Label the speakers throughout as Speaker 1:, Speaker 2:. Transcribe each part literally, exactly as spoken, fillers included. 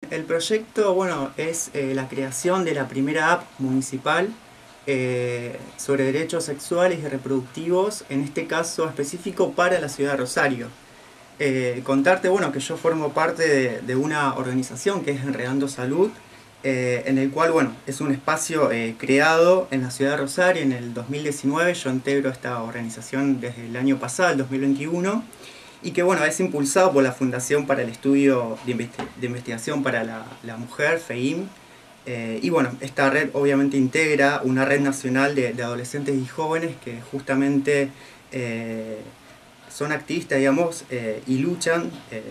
Speaker 1: el proyecto, bueno, es eh, la creación de la primera app municipal eh, sobre derechos sexuales y reproductivos, en este caso específico para la ciudad de Rosario. Eh, contarte, bueno, que yo formo parte de, de una organización que es Enredando Salud, eh, en el cual, bueno, es un espacio eh, creado en la ciudad de Rosario en el dos mil diecinueve. Yo integro esta organización desde el año pasado, el dos mil veintiuno, y que, bueno, es impulsado por la Fundación para el Estudio de, Investi de Investigación para la, la Mujer, FEIM. Eh, y bueno, esta red obviamente integra una red nacional de, de adolescentes y jóvenes que justamente eh, son activistas, digamos, eh, y luchan eh,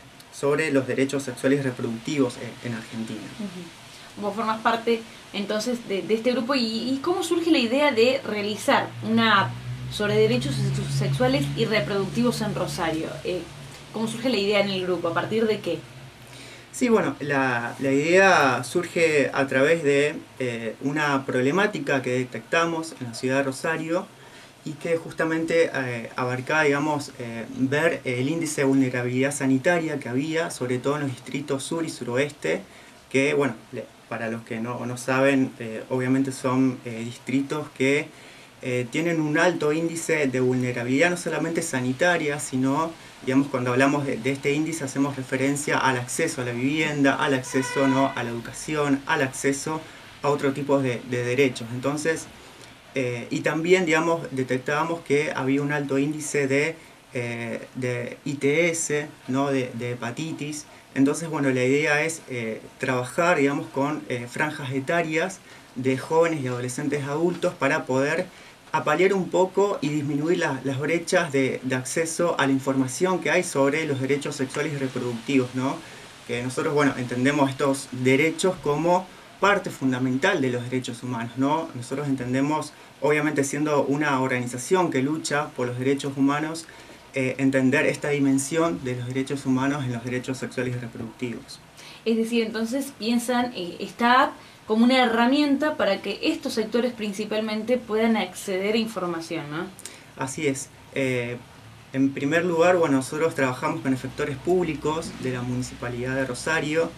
Speaker 1: sobre los derechos sexuales y reproductivos en, en Argentina.
Speaker 2: Uh-huh. Vos formás parte entonces de, de este grupo, y, y ¿cómo surge la idea de realizar una app sobre derechos sexuales y reproductivos en Rosario? Eh, ¿Cómo surge la idea en el grupo? ¿A partir de qué?
Speaker 1: Sí, bueno, la, la idea surge a través de eh, una problemática que detectamos en la ciudad de Rosario y que justamente eh, abarcaba, digamos, eh, ver el índice de vulnerabilidad sanitaria que había, sobre todo en los distritos sur y suroeste, que, bueno, para los que no, no saben, eh, obviamente son eh, distritos que eh, tienen un alto índice de vulnerabilidad, no solamente sanitaria, sino, digamos, cuando hablamos de, de este índice hacemos referencia al acceso a la vivienda, al acceso, ¿no?, a la educación, al acceso a otro tipo de, de derechos. Entonces, Eh, y también, digamos, detectábamos que había un alto índice de, eh, de I T S, ¿no?, de, de hepatitis. Entonces, bueno, la idea es eh, trabajar, digamos, con eh, franjas etarias de jóvenes y adolescentes adultos para poder apalear un poco y disminuir la, las brechas de, de acceso a la información que hay sobre los derechos sexuales y reproductivos, ¿no? Que nosotros, bueno, entendemos estos derechos como parte fundamental de los derechos humanos, ¿no? Nosotros entendemos, obviamente siendo una organización que lucha por los derechos humanos, eh, entender esta dimensión de los derechos humanos en los derechos sexuales y reproductivos.
Speaker 2: Es decir, entonces piensan eh, esta app como una herramienta para que estos sectores principalmente puedan acceder a información, ¿no?
Speaker 1: Así es. Eh, en primer lugar, bueno, nosotros trabajamos con efectores públicos de la Municipalidad de Rosario,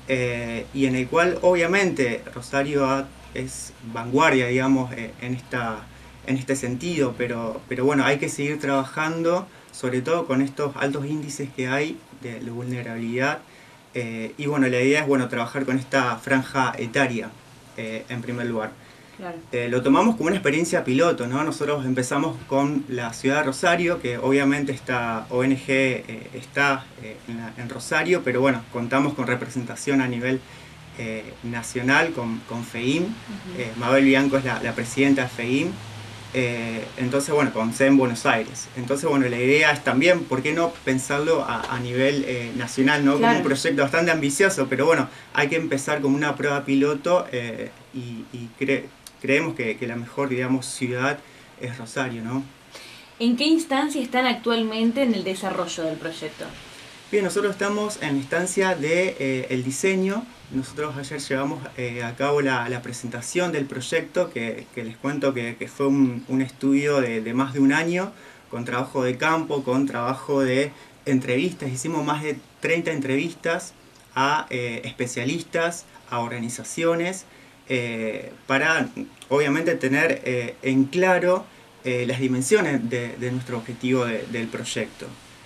Speaker 1: Eh, y en el cual obviamente Rosario es vanguardia, digamos, eh, en, esta, en este sentido, pero, pero bueno, hay que seguir trabajando, sobre todo con estos altos índices que hay de, de vulnerabilidad, eh, y bueno, la idea es, bueno, trabajar con esta franja etaria, eh, en primer lugar.
Speaker 2: Claro.
Speaker 1: Eh, lo tomamos como una experiencia piloto, ¿no? Nosotros empezamos con la ciudad de Rosario, que obviamente esta O N G eh, está eh, en, la, en Rosario, pero bueno, contamos con representación a nivel eh, nacional con, con FEIM. Uh-huh. eh, Mabel Bianco es la, la presidenta de FEIM, eh, entonces bueno, con sede en Buenos Aires. Entonces bueno, la idea es también, ¿por qué no pensarlo a, a nivel eh, nacional, ¿no? Claro. Como un proyecto bastante ambicioso, pero bueno, hay que empezar como una prueba piloto eh, y, y cre creemos que, que la mejor, digamos, ciudad es Rosario, ¿no?
Speaker 2: ¿En qué instancia están actualmente en el desarrollo del proyecto?
Speaker 1: Bien, nosotros estamos en la instancia de eh, el diseño. Nosotros ayer llevamos eh, a cabo la, la presentación del proyecto, que, que les cuento que, que fue un, un estudio de, de más de un año, con trabajo de campo, con trabajo de entrevistas. Hicimos más de treinta entrevistas a eh, especialistas, a organizaciones, Eh, para obviamente tener eh, en claro eh, las dimensiones de, de nuestro objetivo de, del proyecto.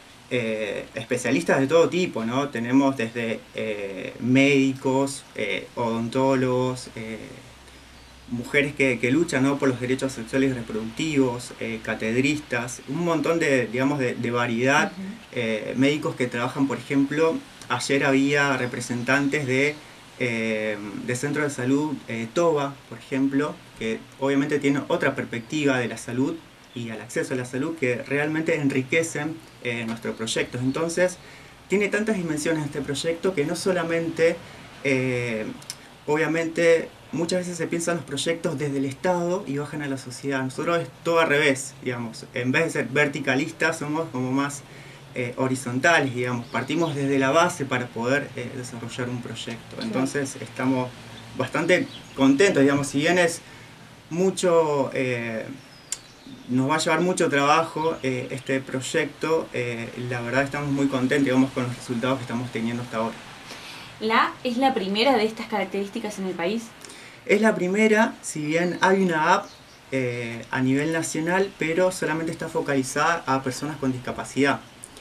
Speaker 1: Eh, especialistas de todo tipo, ¿no? Tenemos desde eh, médicos, eh, odontólogos, eh, mujeres que, que luchan, ¿no?, por los derechos sexuales y reproductivos, eh, catedristas, un montón de, digamos, de, de variedad. Uh-huh. eh, médicos que trabajan, por ejemplo, ayer había representantes de Eh, de centro de salud eh, TOBA, por ejemplo, que obviamente tiene otra perspectiva de la salud y al acceso a la salud que realmente enriquecen eh, nuestros proyectos. Entonces, tiene tantas dimensiones este proyecto que no solamente, eh, obviamente, muchas veces se piensan los proyectos desde el Estado y bajan a la sociedad. Nosotros es todo al revés, digamos. En vez de ser verticalistas, somos como más Eh, horizontales, digamos, partimos desde la base para poder eh, desarrollar un proyecto. Entonces estamos bastante contentos, digamos, si bien es mucho, eh, nos va a llevar mucho trabajo eh, este proyecto, eh, la verdad estamos muy contentos, digamos, con los resultados que estamos teniendo hasta ahora.
Speaker 2: ¿La es la primera de estas características en el país?
Speaker 1: Es la primera, si bien hay una app eh, a nivel nacional, pero solamente está focalizada a personas con discapacidad.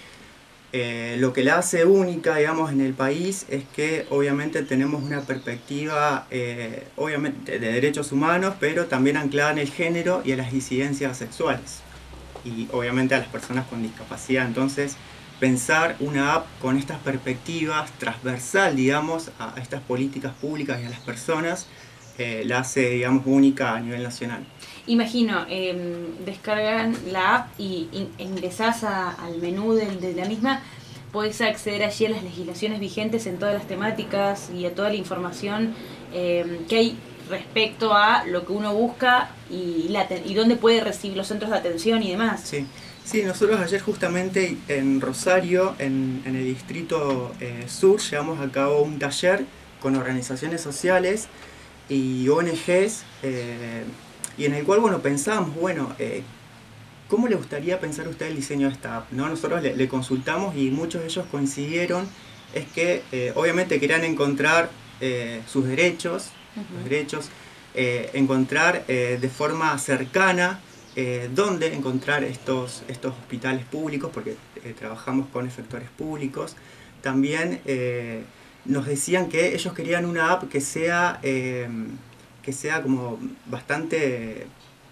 Speaker 1: Eh, lo que la hace única, digamos, en el país es que obviamente tenemos una perspectiva eh, obviamente de derechos humanos, pero también anclada en el género y en las disidencias sexuales. Y obviamente a las personas con discapacidad. Entonces, pensar una app con estas perspectivas, transversal, digamos, a estas políticas públicas y a las personas, eh, la hace, digamos, única a nivel nacional.
Speaker 2: Imagino, eh, descargan la app y in, ingresás a, al menú de, de la misma, podés acceder allí a las legislaciones vigentes en todas las temáticas y a toda la información eh, que hay respecto a lo que uno busca y, la, y dónde puede recibir los centros de atención y demás.
Speaker 1: Sí, sí, nosotros ayer justamente en Rosario, en, en el distrito eh, sur, llevamos a cabo un taller con organizaciones sociales y O N Ges, eh, y en el cual, bueno, pensábamos, bueno, eh, ¿cómo le gustaría pensar usted el diseño de esta app? ¿No? Nosotros le, le consultamos y muchos de ellos coincidieron, es que eh, obviamente querían encontrar eh, sus derechos, uh-huh. los derechos, eh, encontrar eh, de forma cercana eh, dónde encontrar estos, estos hospitales públicos, porque eh, trabajamos con efectores públicos. También eh, nos decían que ellos querían una app que sea... Eh, que sea como bastante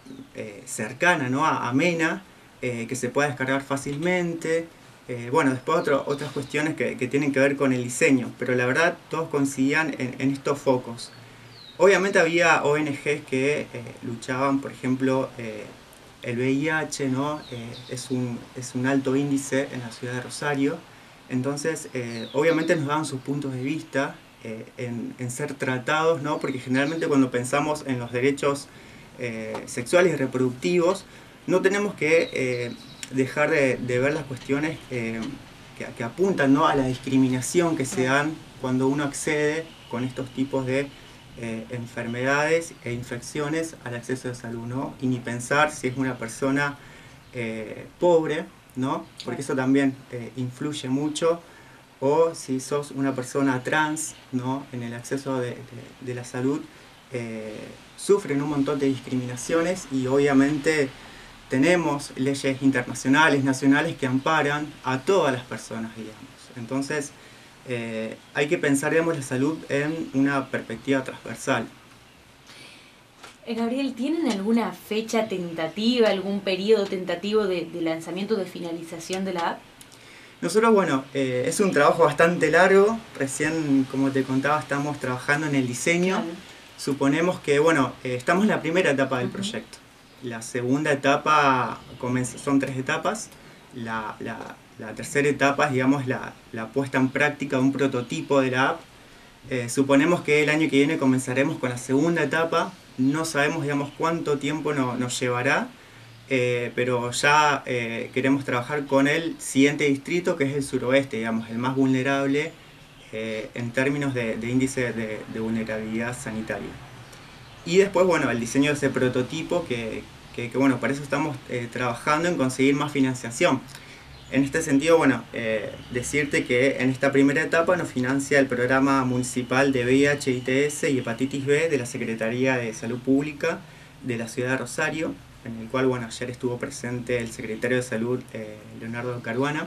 Speaker 1: eh, cercana, ¿no? amena, eh, que se pueda descargar fácilmente. Eh, bueno, después otro, otras cuestiones que, que tienen que ver con el diseño, pero la verdad todos coincidían en, en estos focos. Obviamente había O N Ges que eh, luchaban, por ejemplo, eh, el V I H, ¿no? eh, es, un, es un alto índice en la ciudad de Rosario, entonces eh, obviamente nos daban sus puntos de vista, Eh, en, en ser tratados, ¿no? Porque generalmente cuando pensamos en los derechos eh, sexuales y reproductivos, no tenemos que eh, dejar de, de ver las cuestiones eh, que, que apuntan, ¿no? a la discriminación que se dan cuando uno accede con estos tipos de eh, enfermedades e infecciones al acceso de salud, ¿no? Y ni pensar si es una persona eh, pobre, ¿no? Porque eso también eh, influye mucho, o si sos una persona trans, ¿no? en el acceso de, de, de la salud, eh, sufren un montón de discriminaciones y obviamente tenemos leyes internacionales, nacionales que amparan a todas las personas, digamos. Entonces eh, hay que pensar, digamos, la salud en una perspectiva transversal.
Speaker 2: Gabriel, ¿tienen alguna fecha tentativa, algún periodo tentativo de, de lanzamiento, de finalización de la app?
Speaker 1: Nosotros, bueno, eh, es un trabajo bastante largo, recién, como te contaba, estamos trabajando en el diseño. Claro. Suponemos que, bueno, eh, estamos en la primera etapa del uh-huh. proyecto. La segunda etapa, son tres etapas. La, la, la tercera etapa es, digamos, la, la puesta en práctica de un prototipo de la app. Eh, suponemos que el año que viene comenzaremos con la segunda etapa. No sabemos, digamos, cuánto tiempo no, nos llevará. Eh, pero ya eh, queremos trabajar con el siguiente distrito, que es el suroeste, digamos, el más vulnerable eh, en términos de, de índice de, de vulnerabilidad sanitaria. Y después, bueno, el diseño de ese prototipo, que, que, que bueno, para eso estamos eh, trabajando en conseguir más financiación. En este sentido, bueno, eh, decirte que en esta primera etapa nos financia el programa municipal de V I H, I T S y hepatitis B de la Secretaría de Salud Pública de la ciudad de Rosario, en el cual, bueno, ayer estuvo presente el secretario de Salud, eh, Leonardo Caruana,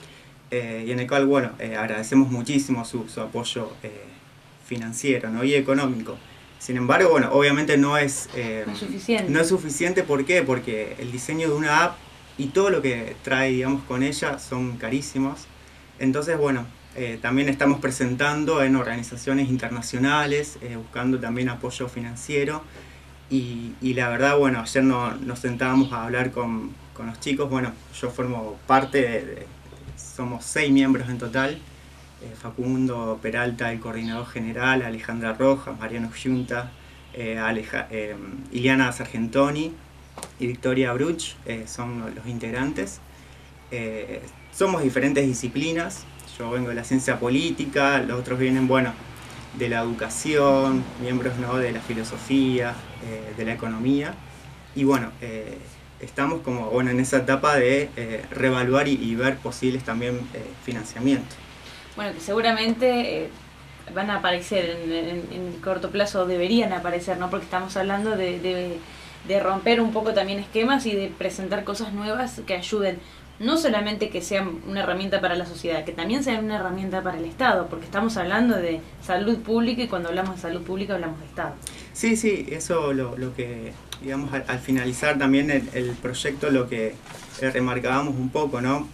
Speaker 1: eh, y en el cual, bueno, eh, agradecemos muchísimo su, su apoyo eh, financiero, ¿no? y económico. Sin embargo, bueno, obviamente no es, eh,
Speaker 2: no es suficiente.
Speaker 1: No es suficiente, ¿por qué? Porque el diseño de una app y todo lo que trae, digamos, con ella son carísimos. Entonces, bueno, eh, también estamos presentando en organizaciones internacionales, eh, buscando también apoyo financiero. Y, y la verdad, bueno, ayer no, nos sentábamos a hablar con, con los chicos. Bueno, yo formo parte de, de somos seis miembros en total. Eh, Facundo Peralta, el coordinador general, Alejandra Rojas, Mariano Giunta, eh, Aleja, eh, Iliana Sargentoni y Victoria Bruch, eh, son los integrantes. Eh, somos diferentes disciplinas. Yo vengo de la ciencia política, los otros vienen, bueno, de la educación, miembros, ¿no? de la filosofía, eh, de la economía, y bueno, eh, estamos como bueno en esa etapa de eh, reevaluar y, y ver posibles también eh, financiamientos.
Speaker 2: Bueno, que seguramente eh, van a aparecer en, en, en el corto plazo, deberían aparecer, ¿no? Porque estamos hablando de, de, de romper un poco también esquemas y de presentar cosas nuevas que ayuden, no solamente que sean una herramienta para la sociedad, que también sean una herramienta para el Estado, porque estamos hablando de salud pública y cuando hablamos de salud pública hablamos de Estado.
Speaker 1: Sí, sí, eso lo, lo que, digamos, al, al finalizar también el, el proyecto lo que eh, remarcábamos un poco, ¿no?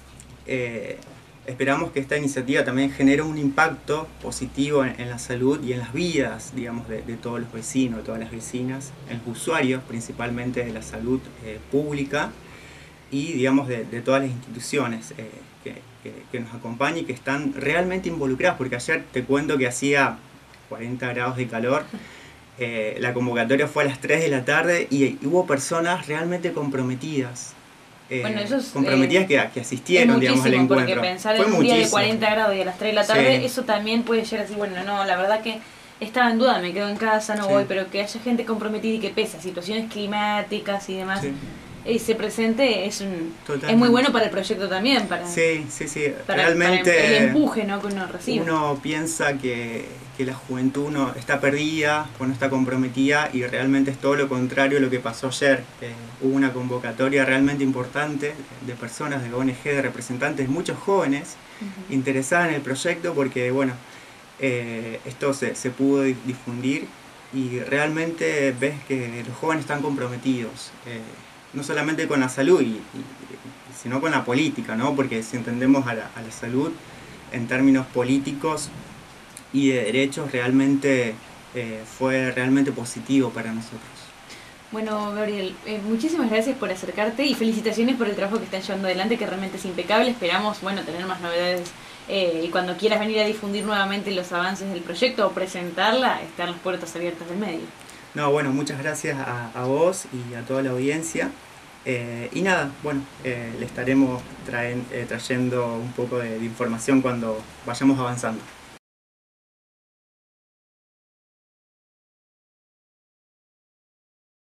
Speaker 1: Eh, esperamos que esta iniciativa también genere un impacto positivo en, en la salud y en las vidas, digamos, de, de todos los vecinos, de todas las vecinas, en los usuarios principalmente de la salud eh, pública y, digamos, de, de todas las instituciones eh, que, que, que nos acompañan y que están realmente involucradas, porque ayer te cuento que hacía cuarenta grados de calor, eh, la convocatoria fue a las tres de la tarde y, y hubo personas realmente comprometidas. Eh, bueno, eso es, comprometidas eh, que, que asistieron, digamos, al encuentro.
Speaker 2: Porque pensar fue en un muchísimo. Día de cuarenta grados y a las tres de la tarde, sí. Eso también puede llegar a decir, bueno, no, la verdad que estaba en duda, me quedo en casa, no sí. voy, pero que haya gente comprometida y que pese a situaciones climáticas y demás, sí. eh, se presente, es un es muy bueno para el proyecto también, para,
Speaker 1: sí, sí, sí.
Speaker 2: para,
Speaker 1: realmente
Speaker 2: para el empuje, ¿no? que uno recibe.
Speaker 1: Uno piensa que, que la juventud no está perdida, o no está comprometida, y realmente es todo lo contrario a lo que pasó ayer. Eh, hubo una convocatoria realmente importante de personas, de O N G, de representantes, muchos jóvenes uh-huh. interesados en el proyecto, porque bueno, eh, esto se, se pudo difundir y realmente ves que los jóvenes están comprometidos, eh, no solamente con la salud, y, y, sino con la política, ¿no? Porque si entendemos a la, a la salud en términos políticos y de derechos, realmente eh, fue realmente positivo para nosotros.
Speaker 2: Bueno, Gabriel, eh, muchísimas gracias por acercarte y felicitaciones por el trabajo que están llevando adelante, que realmente es impecable. Esperamos, bueno, tener más novedades eh, y cuando quieras venir a difundir nuevamente los avances del proyecto o presentarla, están las puertas abiertas del medio.
Speaker 1: No, bueno, muchas gracias a, a vos y a toda la audiencia. Eh, y nada, bueno, eh, le estaremos traen, eh, trayendo un poco de, de información cuando vayamos avanzando.